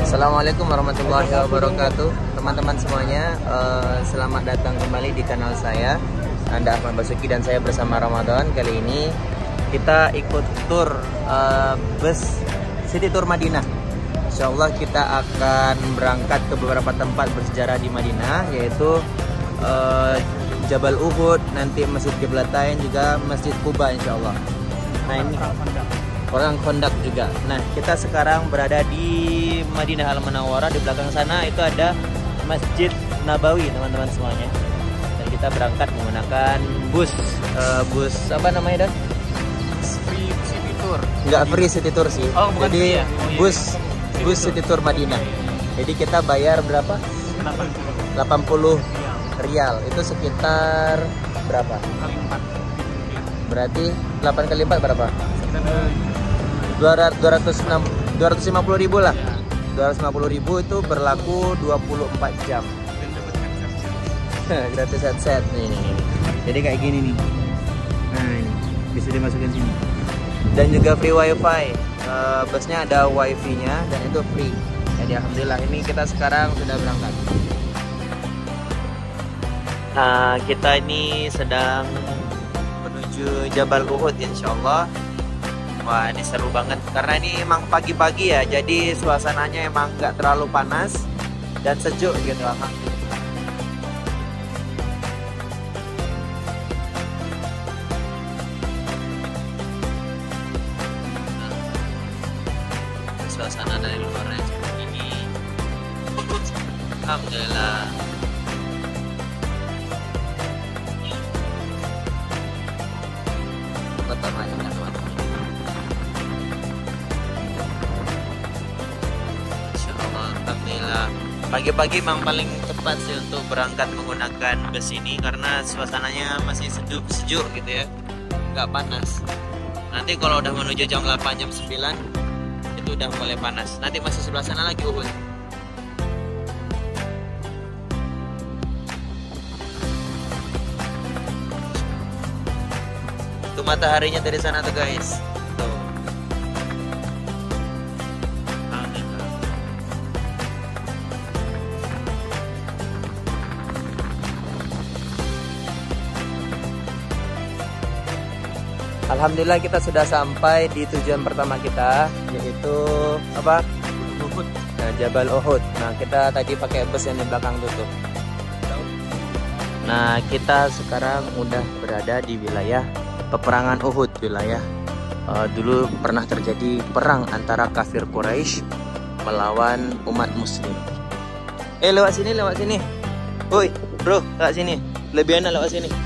Assalamualaikum warahmatullahi wabarakatuh. Teman-teman semuanya, selamat datang kembali di kanal saya. Anda Ahmad Basuki dan saya bersama Ramadan. Kali ini kita ikut tur bus City Tour Madinah. Insya Allah kita akan berangkat ke beberapa tempat bersejarah di Madinah, yaitu Jabal Uhud, nanti Masjid Qiblatain, juga Masjid Quba insya Allah. Nah ini orang kondak juga. Nah kita sekarang berada di Madinah Al Munawwarah. Di belakang sana itu ada Masjid Nabawi teman-teman semuanya. Dan kita berangkat menggunakan bus apa namanya Dan? Free City Tour. Enggak free City Tour sih. Oh, bukan jadi free ya? bus City Tour Madinah. Jadi kita bayar berapa? 80 rial. Itu sekitar berapa? Kali 4. Berarti 8 kali 4 berapa? 250 ribu lah. 250 ribu itu berlaku 24 jam. Gratis headset nih. Jadi kayak gini nih. Nah ini bisa dimasukin sini. Dan juga free wifi. Busnya ada wifi nya dan itu free. Jadi alhamdulillah ini kita sekarang sudah berangkat. Nah kita ini sedang menuju Jabal Uhud insyaallah. Wah ini seru banget karena ini emang pagi-pagi ya, jadi suasananya emang nggak terlalu panas dan sejuk gitu. Alhamdulillah. Suasana dari luarnya seperti ini. Alhamdulillah. Pagi-pagi memang paling tepat sih untuk berangkat menggunakan bus ini karena suasananya masih sejuk gitu ya, nggak panas. Nanti kalau udah menuju jam 8 jam 9 itu udah mulai panas. Nanti masih sebelah sana lagi Uhud. Tuh mataharinya dari sana tuh guys. Alhamdulillah kita sudah sampai di tujuan pertama kita, yaitu apa? Uhud. Nah, Jabal Uhud. Nah kita tadi pakai bus yang di belakang tutup. Nah kita sekarang udah berada di wilayah peperangan Uhud, wilayah dulu pernah terjadi perang antara kafir Quraisy melawan umat Muslim. Lewat sini, lewat sini. Woi bro, lewat sini. Lebih enak lewat sini.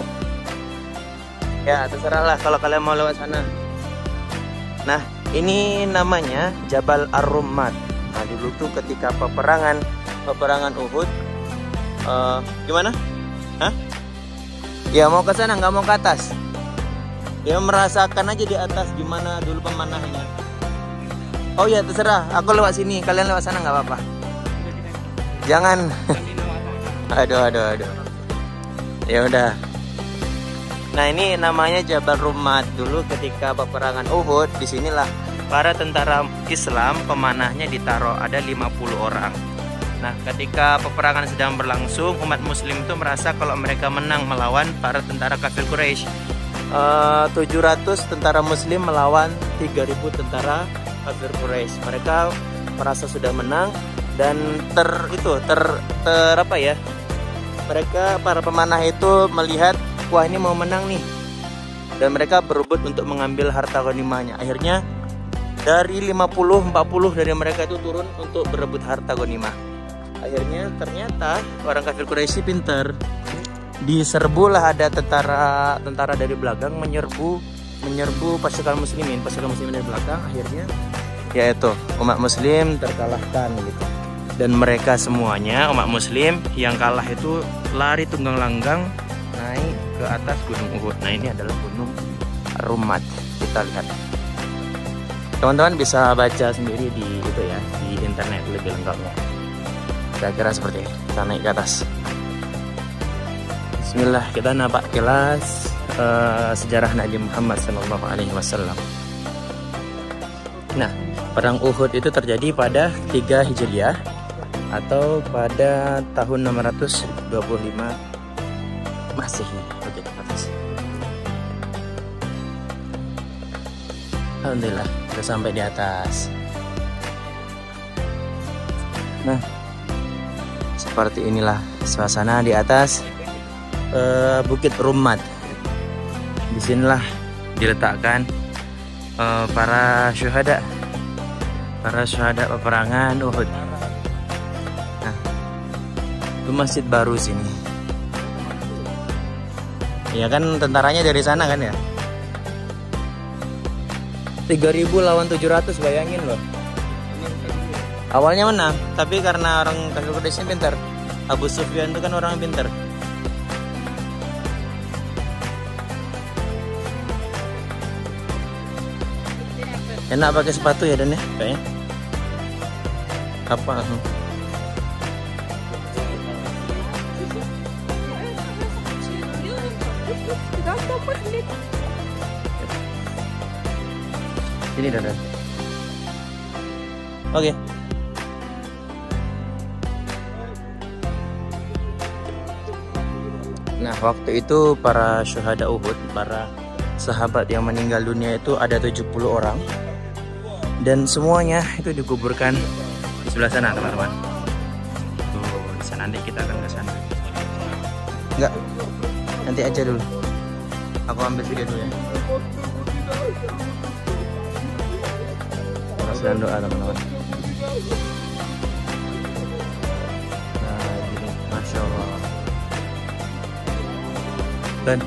Ya terserahlah kalau kalian mau lewat sana. Nah ini namanya Jabal Ar-Rummat. Nah dulu tuh ketika peperangan Uhud, gimana? Hah? Ya mau ke sana nggak mau ke atas? Ya merasakan aja di atas gimana dulu pemanahnya. Oh ya terserah. Aku lewat sini, kalian lewat sana nggak apa-apa. Jangan. Aduh. Ya udah. Nah ini namanya Jabal Rummat. Dulu ketika peperangan Uhud, disinilah para tentara Islam pemanahnya ditaruh, ada 50 orang. Nah ketika peperangan sedang berlangsung, umat Muslim itu merasa kalau mereka menang melawan para tentara kafir Quraisy. 700 tentara Muslim melawan 3000 tentara kafir Quraisy. Mereka merasa sudah menang dan apa ya? Mereka para pemanah itu melihat, wah ini mau menang nih, dan mereka berebut untuk mengambil harta ghanimahnya. Akhirnya dari 50-40 dari mereka itu turun untuk berebut harta ghanimah. Akhirnya ternyata orang kafir Quraisy pintar, diserbulah ada tentara dari belakang menyerbu pasukan muslimin dari belakang. Akhirnya yaitu umat muslim terkalahkan gitu. Dan mereka semuanya umat muslim yang kalah itu lari tunggang langgang naik ke atas gunung Uhud. Nah ini adalah gunung Rummat. Kita lihat. Teman-teman bisa baca sendiri di itu ya, di internet lebih lengkapnya. Kira-kira seperti itu. Kita naik ke atas. Bismillah, kita nampak kelas sejarah Nabi Muhammad SAW. Nah Perang Uhud itu terjadi pada 3 Hijriah atau pada tahun 625 Masehi. Oke, atas. Alhamdulillah, sudah sampai di atas. Nah, seperti inilah suasana di atas Bukit Rummat. Disinilah diletakkan para syuhada peperangan Uhud. Nah, itu masjid baru sini. Ya kan tentaranya dari sana kan ya. 3.000 lawan 700, bayangin loh. Awalnya menang, tapi karena orang Quraisy pintar. Abu Sufyan itu kan orang pintar. Enak pakai sepatu ya Dan ya kayaknya. Apa? Sini Dan. Oke. Nah, waktu itu para syuhada Uhud, para sahabat yang meninggal dunia itu ada 70 orang. Dan semuanya itu dikuburkan di sebelah sana, teman-teman. Tuh, di sana nanti kita akan ke sana. Enggak. Nanti aja dulu. Aku ambil video dulu ya. Sedang doa, teman-teman. Nah, gini, Masya Allah. Dan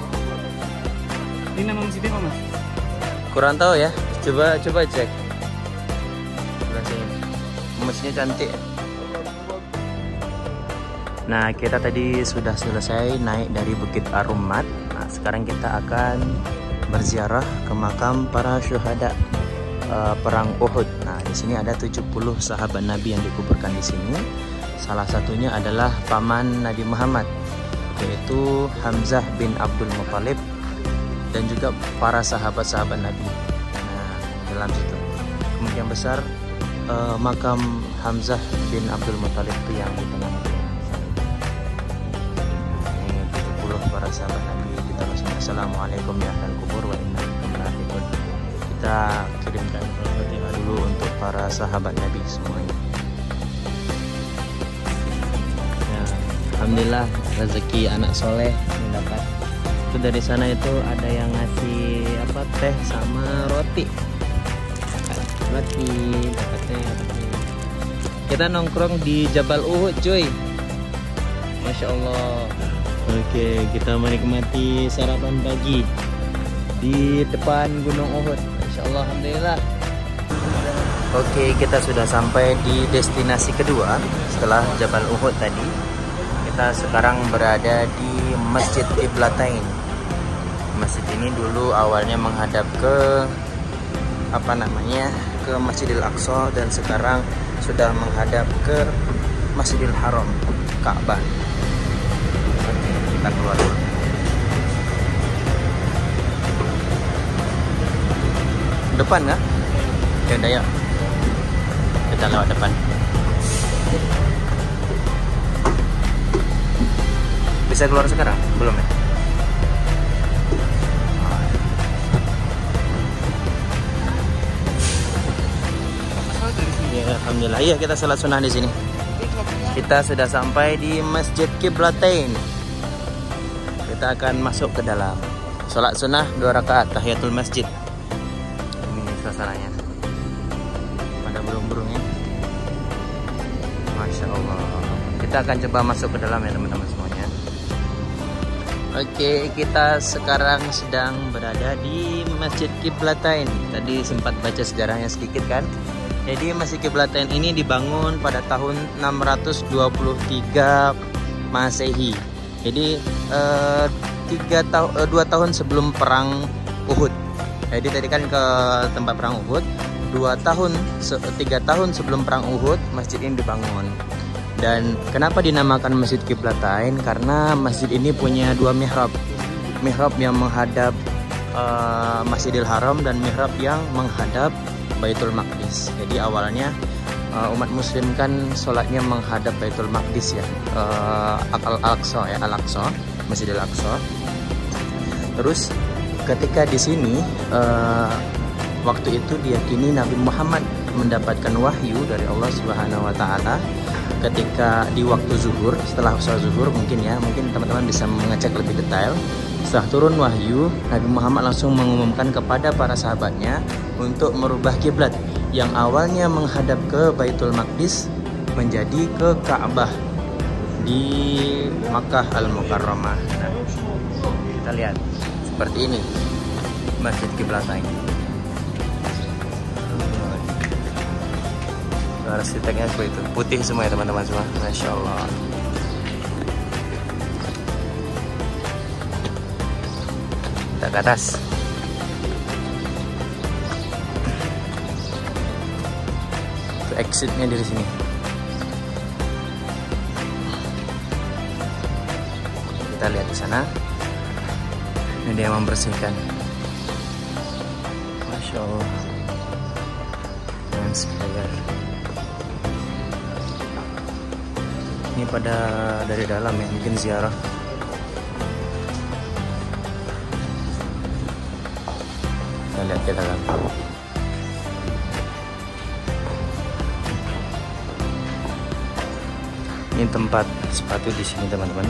Ini nama masjidnya apa, Mas? kurang tahu ya. Coba cek. Masjidnya cantik. Nah, kita tadi sudah selesai naik dari Bukit Ar-Rummat. Nah, sekarang kita akan berziarah ke makam para syuhada perang Uhud. Nah, di sini ada 70 sahabat Nabi yang dikuburkan di sini. Salah satunya adalah paman Nabi Muhammad, yaitu Hamzah bin Abdul Muthalib, dan juga para sahabat-sahabat Nabi. Nah, dalam situ kemungkinan besar makam Hamzah bin Abdul Muthalib itu yang di tengah. Ini 70 para sahabat Nabi. Kita langsung assalamualaikum ya ahlal kubur wa inna ilaikum raji'un. Kita kirimkan Fatihah dulu untuk para sahabat Nabi semuanya. Ya, alhamdulillah rezeki anak soleh mendapat. Itu dari sana itu ada yang ngasih apa, teh sama roti. Dapat teh. Kita nongkrong di Jabal Uhud, cuy. Masya Allah. Oke, kita menikmati sarapan pagi di depan Gunung Uhud. Masya Allah, alhamdulillah. Oke, kita sudah sampai di destinasi kedua setelah Jabal Uhud tadi. Kita sekarang berada di Masjid Qiblatain. Masjid ini dulu awalnya menghadap ke ke Masjidil Aqsa, dan sekarang sudah menghadap ke Masjidil Haram, Ka'bah. Oke, kita keluar dulu. Depan nggak? Ya udah ya. Kita lewat depan. Bisa keluar sekarang? Belum ya? Ya, alhamdulillah. Iya, kita salat sunnah di sini. Kita sudah sampai di Masjid Qiblatain. Kita akan masuk ke dalam. Salat sunnah 2 rakaat tahiyatul masjid. Ini suasananya. Ada burung-burungnya. Masya Allah. Kita akan coba masuk ke dalam ya, teman-teman semuanya. Oke, kita sekarang sedang berada di Masjid Qiblatain. Tadi sempat baca sejarahnya sedikit kan. Jadi Masjid Qiblatain ini dibangun pada tahun 623 Masehi. Jadi 2 tahun sebelum perang Uhud. Jadi tadi kan ke tempat perang Uhud. 3 tahun sebelum perang Uhud masjid ini dibangun. Dan kenapa dinamakan Masjid Qiblatain? Karena masjid ini punya 2 mihrab. Mihrab yang menghadap Masjidil Haram dan mihrab yang menghadap Baitul Maqdis. Jadi awalnya umat muslim kan sholatnya menghadap Baitul Maqdis ya, Al-Aqsa ya, Al-Aqsa, Masjidil Aqsa. Terus ketika di sini waktu itu diyakini Nabi Muhammad mendapatkan wahyu dari Allah Subhanahu wa taala ketika di waktu zuhur, setelah sholat zuhur mungkin teman-teman bisa mengecek lebih detail. Setelah turun wahyu, Nabi Muhammad langsung mengumumkan kepada para sahabatnya untuk merubah kiblat yang awalnya menghadap ke Baitul Maqdis menjadi ke Ka'bah di Makkah Al-Mukarramah. Nah, kita lihat seperti ini Masjid Qiblatain. Arsiteknya seperti itu, putih semua ya teman-teman semua, Masya Allah. Kita ke atas. Itu exitnya dari sini. Kita lihat di sana. Ini dia membersihkan. Masya Allah. Dan sekalian. Ini pada dari dalam ya, mungkin ziarah. Kita lihat ke dalam. Ini tempat sepatu di sini teman-teman.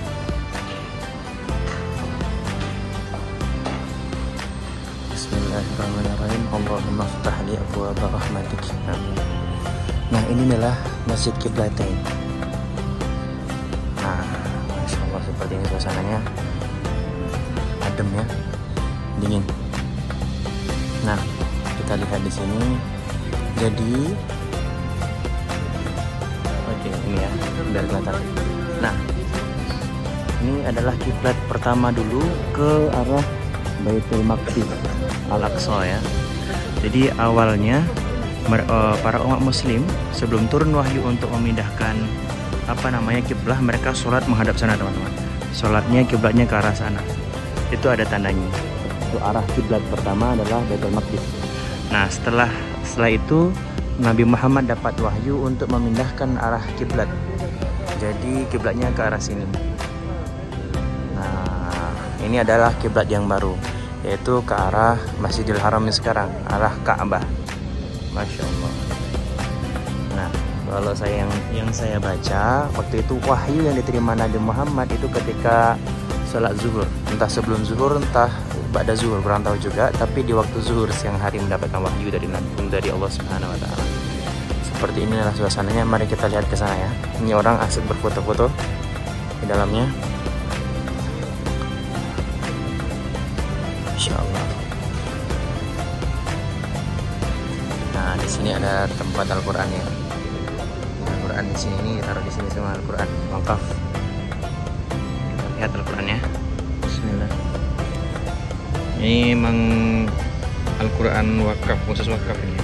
Bismillahirrahmanirrahim. Allahumma ftah li abwaaba rahmatik. Nah, ini adalah Masjid Qiblatain. Nah, Masya Allah, seperti ini suasananya, adem ya, dingin. Nah, kita lihat di sini. Jadi, oke, ini ya, biar kelihatan. Nah, ini adalah kiblat pertama dulu ke arah Baitul Maqdis Al-Aqsa ya. Jadi awalnya para umat muslim sebelum turun wahyu untuk memindahkan kiblah, mereka sholat menghadap sana teman-teman. Sholatnya kiblatnya ke arah sana. Itu ada tandanya. Itu arah kiblat pertama adalah Baitul Maqdis. Nah, setelah itu Nabi Muhammad dapat wahyu untuk memindahkan arah kiblat. Jadi kiblatnya ke arah sini. Nah, ini adalah kiblat yang baru, yaitu ke arah Masjidil Haram sekarang, arah Ka'bah. Masya Allah. Nah, kalau yang saya baca waktu itu wahyu yang diterima Nabi Muhammad itu ketika sholat zuhur, entah sebelum zuhur entah ba'da zuhur, kurang tahu juga, tapi di waktu zuhur siang hari mendapatkan wahyu dari Allah Subhanahu wa taala. Seperti inilah suasananya. Mari kita lihat ke sana ya. Ini orang asik berfoto-foto di dalamnya. Masya Allah. Nah, di sini ada tempat Al-Qur'an ya. Al-Qur'an di sini, ini taruh di sini semua Al-Qur'an wakaf. Kita lihat Al-Qur'annya. Bismillah. Ini memang Al-Qur'an wakaf, khusus wakaf ini.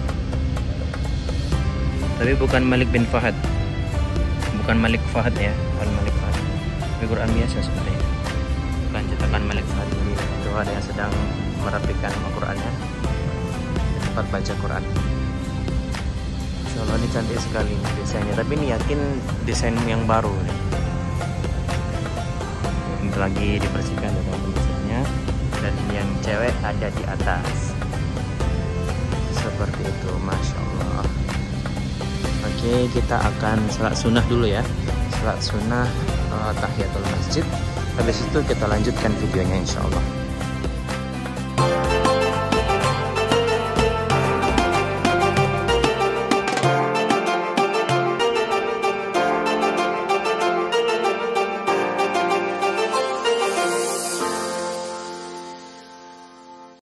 Tapi bukan Malik bin Fahad. Bukan Malik Fahad ya, bukan Malik Fahad. Tapi Quran biasa sebenarnya. Bukan cetakan Malik Fahad. Itu ada yang sedang merapikan Al-Qur'annya. Tempat baca Quran. Insya Allah ini cantik sekali desainnya. Tapi ini yakin desain yang baru nih. Ini lagi dibersihkan ya desainnya. Dan yang cewek ada di atas. Seperti itu, Masya Allah. Oke, kita akan salat sunnah dulu ya. Salat sunnah tahiyatul masjid. Habis itu kita lanjutkan videonya insya Allah.